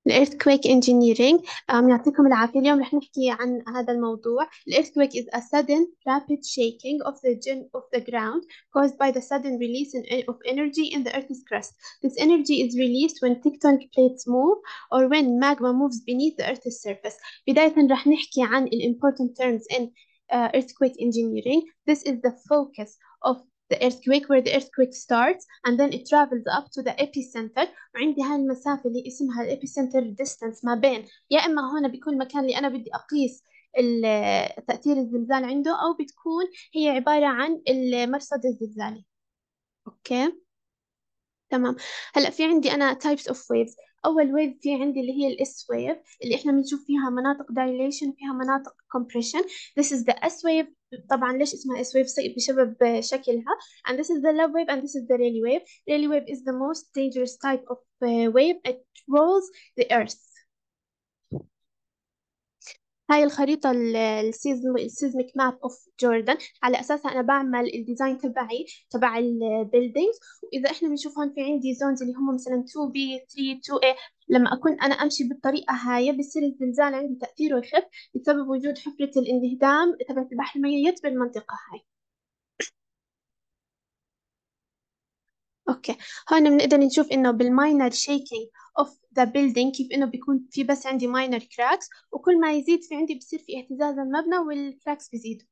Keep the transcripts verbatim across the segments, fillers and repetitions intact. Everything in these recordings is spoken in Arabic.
earthquake engineering. um, يعطيكم العافية. اليوم رح نحكي عن هذا الموضوع. The earthquake is a sudden rapid shaking of the gen of the ground caused by the sudden release in, of energy in the Earth's crust. This energy is released when tectonic plates move or when magma moves beneath the Earth's surface. بداية رح نحكي عن ال important terms in uh, earthquake engineering. This is the focus of the earthquake, where the earthquake starts and then it travels up to the epicenter. وعندي هاي المسافة اللي اسمها الابيسنتر ديستانس، ما بين يا إما هون بيكون المكان اللي أنا بدي أقيس ال- تأثير الزلزال عنده، أو بتكون هي عبارة عن المرصد الزلزالي. أوكي، تمام. هلا في عندي انا types of waves. اول wave في عندي اللي هي الاس wave، اللي احنا بنشوف فيها مناطق dilation وفيها مناطق compression. This is the S wave. طبعا ليش اسمها S wave؟ سي- بسبب شكلها. And this is the love wave and this is the Rayleigh wave. Rayleigh wave is the most dangerous type of uh, wave. It rolls the earth. هاي الخريطة السيزميك ماب اوف جوردن، على اساسها انا بعمل الديزاين تبعي تبع البيلدينجز. واذا احنا بنشوف هون في عندي زونز اللي هم مثلا تو بي ثري تو إيه، لما اكون انا امشي بالطريقة هاي بصير الزلزال عندي تأثيره يخف بسبب وجود حفرة الانهدام تبعت البحر الميت بالمنطقة هاي. اوكي، هون بنقدر نشوف انه بالماينر شيكينج اوف ذا بيلدينج كيف انه بيكون في بس عندي ماينر كراكس، وكل ما يزيد في عندي بصير في اهتزاز المبنى والكراكس بيزيدوا.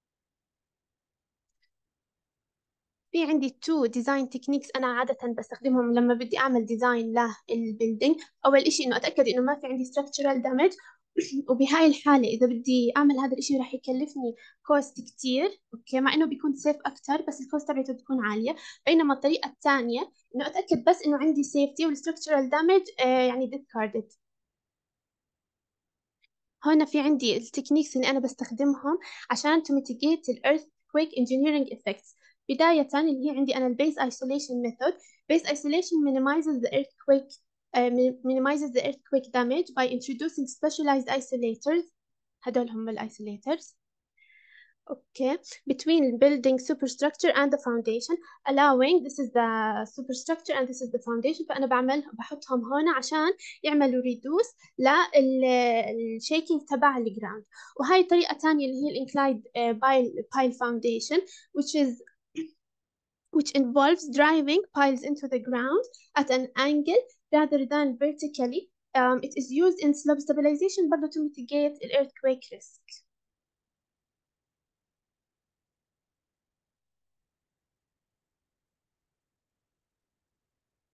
في عندي تو ديزاين تكنيكس انا عاده بستخدمهم لما بدي اعمل ديزاين للبيلدينج. اول إشي انه اتاكد انه ما في عندي structural damage. وبهاي الحاله اذا بدي اعمل هذا الإشي راح يكلفني كوست كتير، اوكي، مع انه بيكون سيف اكتر بس الكوست تبعته بتكون عاليه. بينما الطريقه الثانيه انه اتاكد بس انه عندي سيفتي والستركتشرال دامج يعني discarded. هنا في عندي التكنيكس اللي أنا بستخدمهم عشان to mitigate ال earthquake engineering effects. بداية اللي هي عندي أنا ال base isolation method. Base isolation minimizes the earthquake uh, minimizes the earthquake damage by introducing specialized isolators. هدول هم ال isolators. Okay, between building superstructure and the foundation, allowing this is the superstructure and this is the foundation. فأنا بعمل بحطهم هنا عشان يعملوا reduce للشيكينج تبع الجراوند. وهاي طريقة تانية اللي هي الانكلايد pile pile foundation, which is which involves driving piles into the ground at an angle rather than vertically. Um, it is used in slope stabilization برضه to mitigate the earthquake risk.